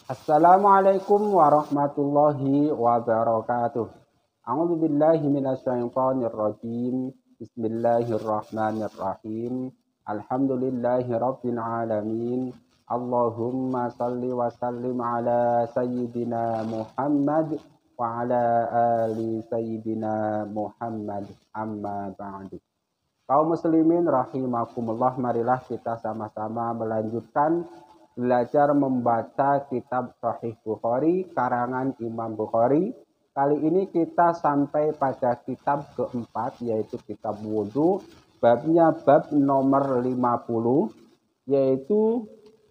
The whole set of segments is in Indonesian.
Assalamualaikum warahmatullahi wabarakatuh. A'udzu billahi minasyaitonir rajim. Bismillahirrahmanirrahim. Alhamdulillahi rabbil alamin. Allahumma salli wa sallim ala sayyidina Muhammad wa ala ali sayyidina Muhammad, amma ba'du. Kaum muslimin rahimakumullah, marilah kita sama-sama melanjutkan belajar membaca kitab Sahih Bukhari karangan Imam Bukhari. Kali ini kita sampai pada kitab keempat, yaitu kitab wudhu. Babnya bab nomor 50, yaitu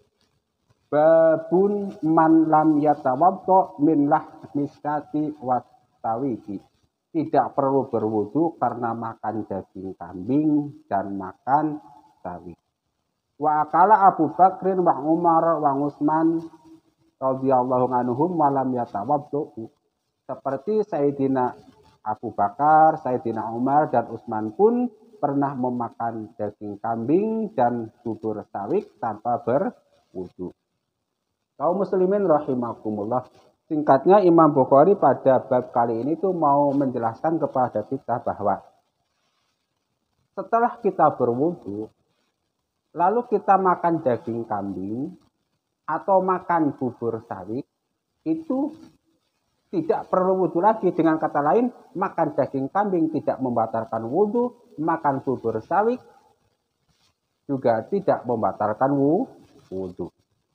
babun man lam yatawaddo min lahmiskati wattawiki. Tidak perlu berwudu karena makan daging kambing dan makan sawi. Wa akala Abu Bakrin wa Umar wa Utsman radhiyallahu anhum wa lam yatawaddu. Seperti Sayyidina Abu Bakar, Sayyidina Umar dan Utsman pun pernah memakan daging kambing dan bubur sawik tanpa berwudu. Kaum muslimin rahimakumullah, singkatnya Imam Bukhari pada bab kali ini tuh mau menjelaskan kepada kita bahwa setelah kita berwudu, lalu kita makan daging kambing atau makan bubur sawit, itu tidak perlu wudu lagi. Dengan kata lain, makan daging kambing tidak membatalkan wudu, makan bubur sawit juga tidak membatalkan wudu.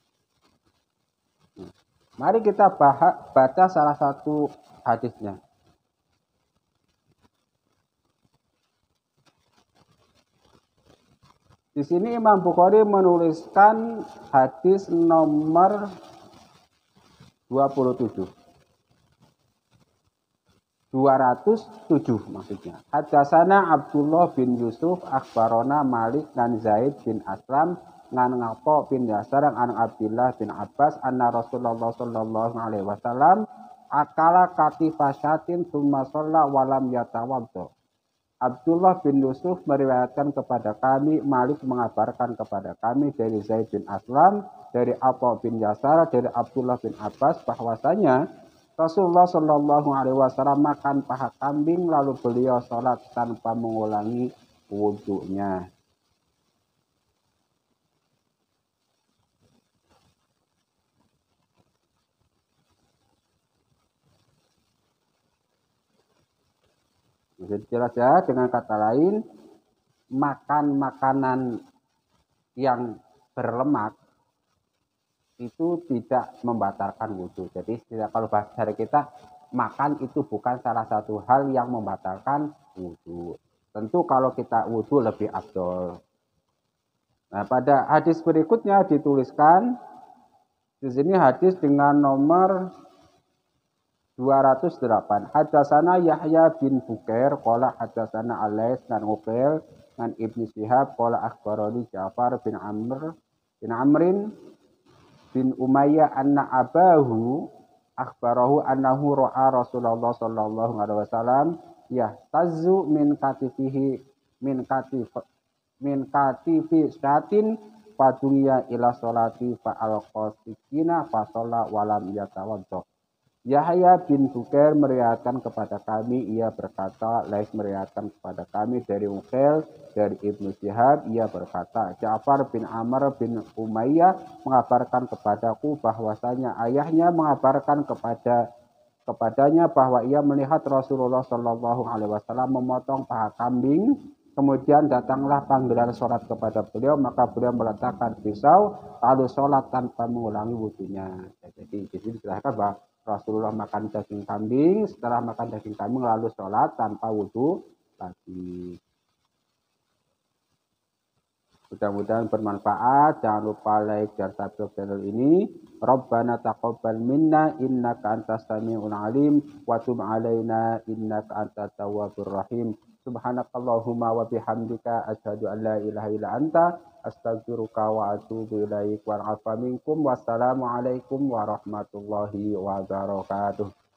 Mari kita baca salah satu hadisnya. Di sini Imam Bukhari menuliskan hadis nomor 207 maksudnya. Hadatsana Abdullah bin Yusuf akhbarona Malik dan Zaid bin Aslam ngan Ngapo bin Yasar an Abdullah bin Abbas anna Rasulullah sallallahu alaihi wasallam akala katifasyatin tsumma shalla wa lam yatawaddo. Abdullah bin Yusuf meriwayatkan kepada kami, Malik mengabarkan kepada kami dari Zaid bin Aslam, dari Apo bin Yasar, dari Abdullah bin Abbas bahwasanya Rasulullah sallallahu alaihi wasallam makan paha kambing lalu beliau sholat tanpa mengulangi wudunya. Jelas ya, dengan kata lain, makan makanan yang berlemak itu tidak membatalkan wudu. Jadi kalau bahasa kita, makan itu bukan salah satu hal yang membatalkan wudu. Tentu kalau kita wudu lebih afdol. Nah, pada hadis berikutnya dituliskan di sini hadis dengan nomor 208. Hadatsana Yahya bin Bukair qala hadatsana Alais dan Uqail dan Ibnu Syihab qala akhbarani Ja'far bin Amrin bin Umayyah anna abahu akhbarahu annahu ra'a Rasulullah sallallahu alaihi wasallam yahtazzu min katifi syatin padunya ila sholati fa alqasikina fa shalla walam yatawaddo. Yahya bin Bukair meriwayatkan kepada kami, ia berkata, Lais meriwayatkan kepada kami dari Uqail, dari Ibnu Syihab, ia berkata, Ja'far bin Amr bin Umayyah mengabarkan kepadaku bahwasanya ayahnya mengabarkan kepadanya bahwa ia melihat Rasulullah Shallallahu Alaihi Wasallam memotong paha kambing. Kemudian datanglah panggilan sholat kepada beliau, maka beliau meletakkan pisau lalu sholat tanpa mengulangi wudunya. Jadi dijelaskan bahwa Rasulullah makan daging kambing, setelah makan daging kambing lalu sholat tanpa wudu lagi. Mudah-mudahan bermanfaat. Jangan lupa like dan subscribe channel ini. Rabbana taqabbal minna innaka antas samiul alim wa tub alaina innaka antat tawwabur rahim. Subhanakallahumma wa bihamdika asyhadu an la ilaha illa anta astaghfiruka wa atubu ilaik wa afa minkum. Wassalamualaikum warahmatullahi wabarakatuh.